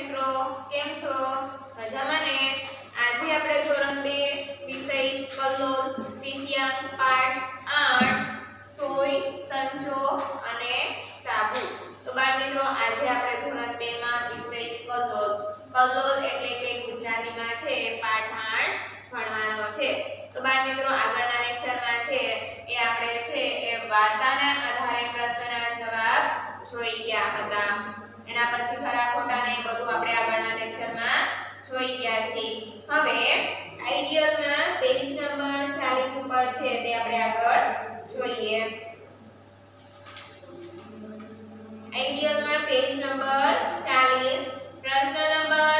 મિત્રો, કેમ છો? મજામાં ને? આજે આપણે ધોરણ 2 વિષય કલ્લોલ વિષયાંક પાઠ 8 સોય સંચો અને સાબુ. તો બાળ મિત્રો, આજે આપણે ધોરણ 2 માં વિષય કલ્લોલ એટલે કે ગુજરાતીમાં છે પાઠ 8 ભણવાનો છે. તો બાળ મિત્રો, આગળના લેક્ચરમાં છે એ આપણે છે એ વાર્તાના આધારે પ્રશ્નના જવાબ જોઈ ગયા હતા. એના પછી ખરા ખોટા ને બધું આપણે આગળના લેક્ચરમાં જોઈ ગયા છીએ. હવે આઈડિયલમાં પેજ નંબર 40 ઉપર છે તે આપણે આગળ જોઈએ. આઈડિયલમાં પેજ નંબર 40 પ્રશ્ન નંબર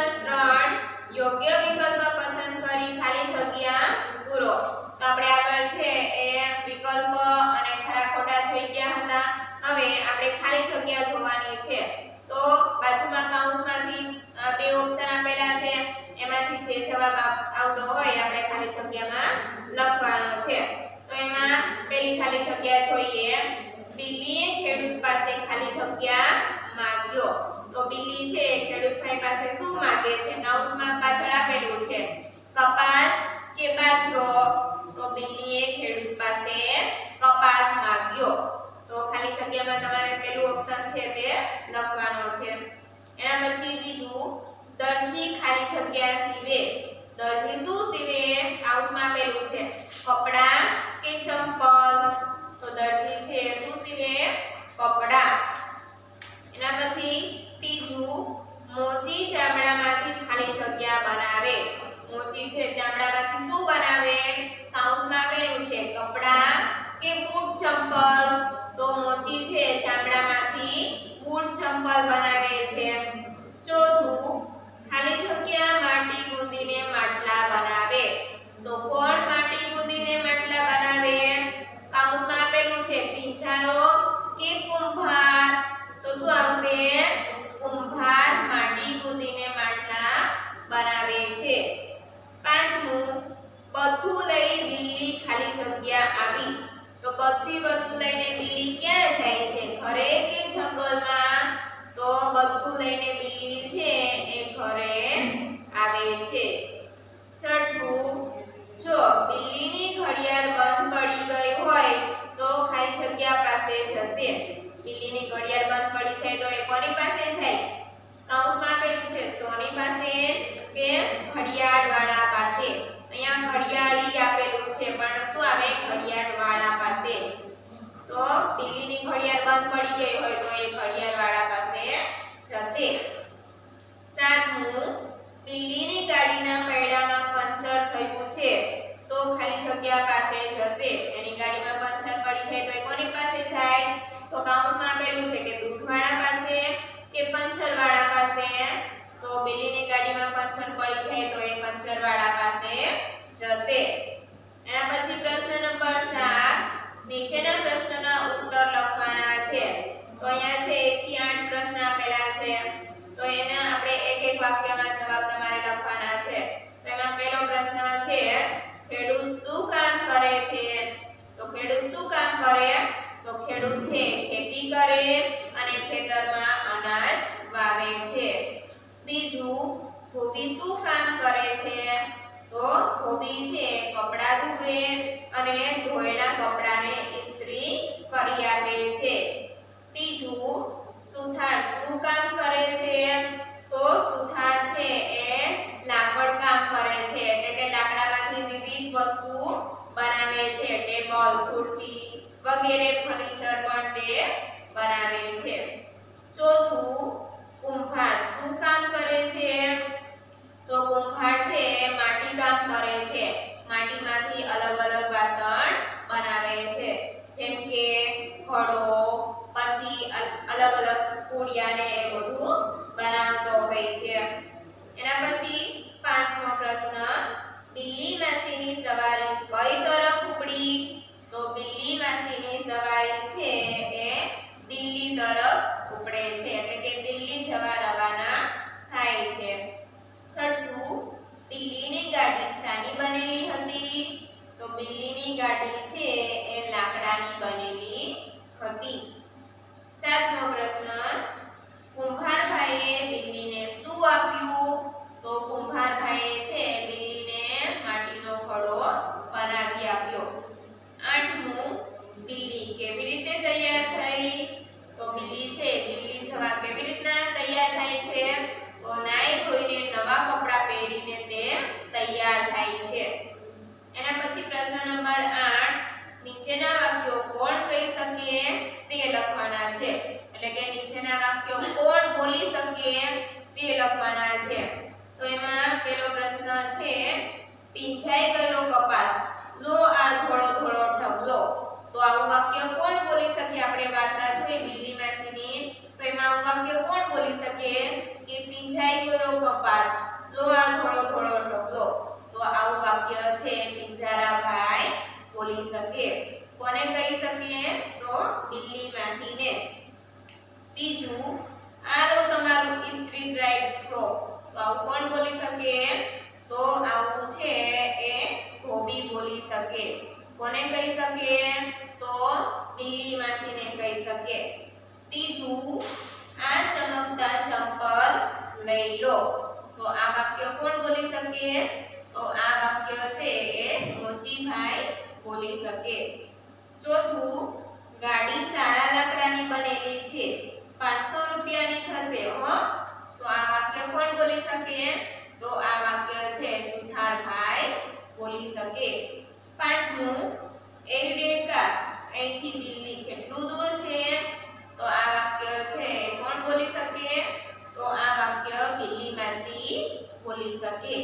3 યોગ્ય વિકલ્પ પસંદ કરી ખાલી જગ્યા પૂરો. તો આપણે આગળ છે એ વિકલ્પ અને ખરા ખોટા જોઈ ગયા હતા. હવે આપણે ખાલી જગ્યા જોવાની છે. તો બાજુમાં કૌંસમાંથી બે ઓપ્શન આપેલા છે, એમાંથી જે જવાબ આવતો હોય આપણે ખાલી જગ્યામાં લખવાનો છે. તો એમાં પહેલી ખાલી જગ્યા જોઈએ. બિલ્લીએ ખેડૂત પાસે ખાલી જગ્યા માંગ્યો. તો બિલ્લી છે ખેડૂતભાઈ પાસે શું માંગે છે? કૌંસમાં પાછળ આપેલું છે કપાસ કે બાજરો. તો બિલ્લીએ ખેડૂત પાસે કપાસ માંગ્યો. તો ખાલી જગ્યામાં તમારે પહેલું ઓપ્શન છે તે લખવાનો છે. એના પછી બીજું દરજી ખાલી જગ્યા સીવે. દરજી શું સીવે? કૌંસમાં આપેલું છે કપડા કે ચંપલ. તો દરજી છે શું સીવે? કપડા. એના પછી ત્રીજું મોચી ચામડામાંથી ખાલી જગ્યા બનાવે. મોચી છે ચામડામાંથી શું બનાવે? કૌંસમાં આપેલું છે કપડા કે બૂટ ચંપલ. તો મોચી છે ચામડામાંથી બૂટ ચંપલ બનાવે છે. ચોથું ખાલી જગ્યા માટી ગુંદીને માટલા બનાવે. તો કોણ માટી ગુંદીને માટલા બનાવે? કૌંસમાં આપેલું છે પિંજારો કે કુંભાર. તો શું આવશે? કુંભાર માટી ગુંદીને માટલા બનાવે છે. પાંચમું બધું લઈ બિલ્લી ખાલી જગ્યા આવી. તો બધી વસ્તુ લઈને બિલ્લી ક્યાં જાય છે? ઘરે કે જંગલમાં? તો બધું લઈને બિલ્લી છે એ ઘરે આવે છે. છઠ્ઠું જો બિલ્લીની ઘડિયાળ બંધ પડી ગઈ હોય તો ખાલી જગ્યા પાસે જશે. બિલ્લીની ઘડિયાળ બંધ પડી છે તો એ કોની પાસે જાય? કૌંસમાં આપેલું છે કોની પાસે? કે ઘડિયાળવાળા પાસે. અહીંયા ઘડિયાળી આપેલું છે પણ શું આવે? ઘડિયાળવાળા પાસે. તો બિલ્લીની ઘડિયાળ બંધ પડી ગઈ હોય તો એ ઘડિયાળવાળા પાસે જશે. સાતમું બિલ્લીની ગાડીના પૈડામાં પંચર થયું છે તો ખાલી જગ્યા પાસે જશે. એની ગાડીમાં પંચર પડી છે તો એ કોની પાસે જાય? તો કૌંસમાં આપેલું છે કે દૂધવાળા પાસે કે પંચરવાળા પાસે. તો બિલ્લીની ગાડીમાં પંચર પડી જાય તો એ પંચરવાળા પાસે જશે. એના પછી પ્રશ્ન નંબર 4 નીચેના પ્રશ્નના ઉત્તર લખવાના છે. તો અહીંયા છે 1 થી 8 પ્રશ્ન આપેલા છે. તો એના આપણે એક એક વાક્યમાં જવાબ તમારે લખવાના છે. તો એમાં પહેલો પ્રશ્ન છે ખેડૂત શું કામ કરે છે? તો ખેડૂત શું કામ કરે? તો ખેડૂત છે ખેતી કરે અને ખેતરમાં અનાજ વાવે છે. બીજું ધોબી શું કામ કરે છે? તો ધોબી છે કપડાં ધોવે અને ધોયેલા કપડાને ઇસ્ત્રી કરી આપે છે. ત્રીજું સુથાર શું કામ કરે છે? તો સુથાર છે એ લાકડ કામ કરે છે એટલે કે લાકડામાંથી વિવિધ વસ્તુ બનાવે છે. ટેબલ, ખુરશી વગેરે ફર્નિચર પણ તે બનાવે છે. ચોથું કુંભાર શું કામ કરે છે? તો કુંભાર છે માટી કામ કરે છે. માટીમાંથી અલગ અલગ વાસણ બનાવે છે જેમ કે ઘડો, પછી અલગ અલગ કુડિયા ને એ બધું તે લખવાના છે. તો એમાં પહેલો પ્રશ્ન છે પીંછાઈ ગયો કપાસ લો આ થોડો થોડો ઢગલો. તો આવું વાક્ય કોણ બોલી શકે? આપણે વાર્તા જોઈ બિલ્લી માસીની, તો એમાં આવું વાક્ય કોણ બોલી શકે કે પીંછાઈ ગયો કપાસ લો આ થોડો થોડો ઢગલો? તો આવું વાક્ય છે પિંજારાભાઈ બોલી શકે. કોને કહી શકીએ? તો બિલ્લી માસીને. બીજું આ લો તમારું ઇસ્ત્રી ડ્રાઈડ ફ્રોક. તો આવું કોણ બોલી શકે? તો આવું છે એ ધોબી બોલી શકે. કોને કહી શકે? તો બિલ્લી માસીને કહી શકે. ત્રીજું આ ચમકતા ચંપલ લઈ લો. તો આ વાક્ય કોણ બોલી શકે? તો આ વાક્ય છે એ મોચીભાઈ બોલી શકે. ચોથું ગાડી સારા લાકડાની બનેલી છે 500 રૂપિયાની થશે હો. તો આ વાક્ય કોણ બોલી શકે? તો આ વાક્ય છે સુથારભાઈ બોલી શકે. પાંચમું એક ડેડકા અહીંથી દિલ્હી કેટલું દૂર છે? તો આ વાક્ય છે કોણ બોલી શકે? તો આ વાક્ય બિલ્લી માસી બોલી શકે.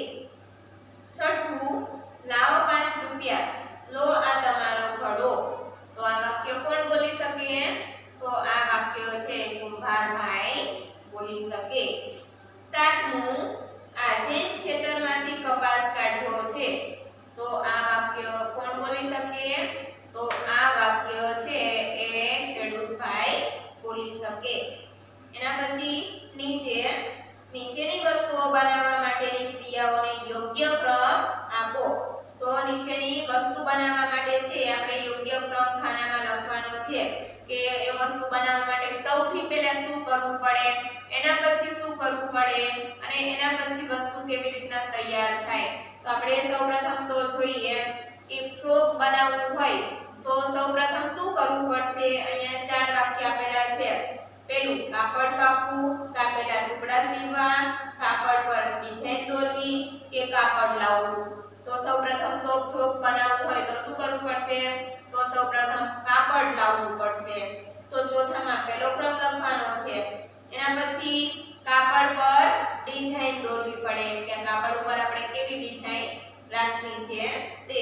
છઠ્ઠું લાવો 5 રૂપિયા લો આ તમારો ઘડો. તો આ વાક્ય કોણ બોલી શકે? તો આ વાક્ય છે કુંભારભાઈ બોલી શકે. સાતમું આજે જ ખેતરમાંથી કપાસ કાઢ્યો છે. તો આ વાક્ય કોણ બોલી શકે? તો આ વાક્ય છે એ ખેડૂતભાઈ બોલી શકે. એના પછી નીચેની વસ્તુઓ બનાવવા માટેની ક્રિયાઓને યોગ્ય ક્રમ આપો. તો નીચેની વસ્તુ બનાવવા માટે છે આપણે યોગ્ય ક્રમ ખાનામાં લખવાનો છે કે એ વસ્તુ બનાવવા માટે સૌથી પહેલા શું કરવું પડે, એના પછી શું કરવું પડે અને એના પછી વસ્તુ કેવી રીતના તૈયાર થાય. તો આપણે સૌપ્રથમ તો જોઈએ કે ફ્રોક બનાવવું હોય તો સૌપ્રથમ શું કરવું પડશે? અહીંયા 4 વાક્ય આપેલા છે. પેલું કાપડ કાપવું, કાપેલા ટુકડા સીવવા, કાપડ પર ડિઝાઇન દોરવી કે કાપડ લાવવું. તો સૌપ્રથમ તો ફ્રોક બનાવવું હોય તો શું કરવું પડશે? તો સૌપ્રથમ કાપડ લાવવું પડશે. તો ચોથામાં પહેલો ક્રમ લખવાનો છે. એના પછી કાપડ પર ડિઝાઇન દોરવી પડે કે કાપડ ઉપર આપણે કેવી ડિઝાઇન રાખવી છે તે.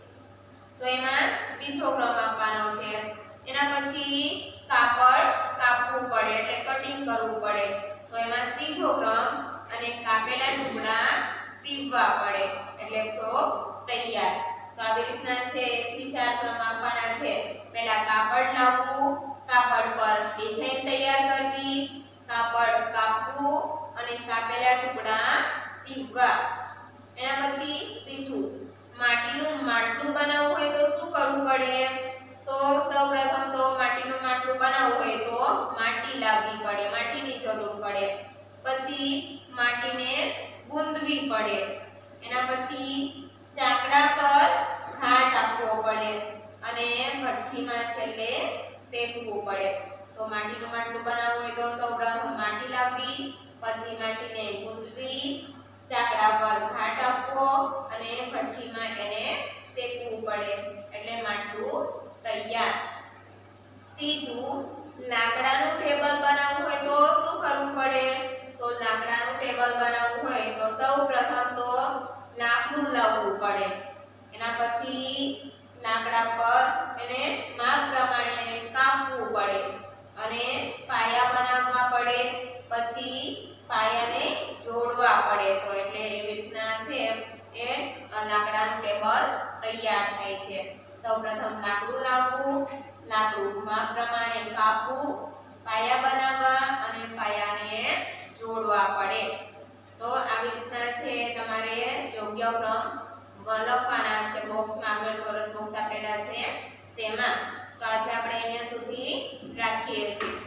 તો એમાં બીજો ક્રમ આપવાનો છે. એના પછી કાપડ કાપવું પડે એટલે કટિંગ કરવું પડે. તો એમાં ત્રીજો ક્રમ અને કાપેલા ટુકડા સીવવા પડે એટલે ફ્રોક તૈયાર. તો આવી રીતના છે 1 થી 4 ક્રમ આપવાના છે. પહેલા કાપડ લાવવું, કાપડ પર ડિઝાઇન તૈયાર કરવી, કાપડ કાપવું અને કાપેલા ટુકડા સીવવા. એના પછી બીજું માટીનું માટલું બનાવવું હોય તો શું કરવું પડે? તો સૌપ્રથમ તો માટીનું માટલું બનાવવું હોય તો માટી લાવવી પડે, માટીની જરૂર પડે. પછી માટીને ગૂંથવી પડે. એના પછી ચાકડા પર ઘાટ આપવો પડે અને ભઠ્ઠીમાં છેલ્લે શેકવું પડે. તો માટીનું માટલું બનાવવું હોય તો સૌપ્રથમ માટી લાવવી, પછી માટીને ગૂંથવી, ચાકડા પર ઘાટ આપવો અને ભઠ્ઠીમાં એને શેકવું પડે એટલે માટલું તૈયાર. ત્રીજું લાકડાનું ટેબલ બનાવવું હોય તો શું કરવું પડે? તો લાકડાનું ટેબલ બનાવવું હોય તો સૌપ્રથમ તો લાકડું લાવવું પડે. એના પછી લાકડા પર એને માપ પ્રમાણે એને કાપવું પડે અને પાયા બનાવવા પડે. પછી પાયાને જોડવા પડે. તો એટલે એવી રીતના છે એ લાકડાનું ટેબલ તૈયાર થાય છે. સૌપ્રથમ લાકડું લાવવું, લાકડું માપ પ્રમાણે કાપવું, પાયા બનાવવા અને પાયાને જોડવા પડે. તો આવી રીતના છે તમારે યોગ્ય ક્રમ લખવાના છે. બોક્સમાં આગળ ચોરસ બોક્સ આપેલા છે તેમાં. તો આજે આપણે અહીંયા સુધી રાખીએ છીએ.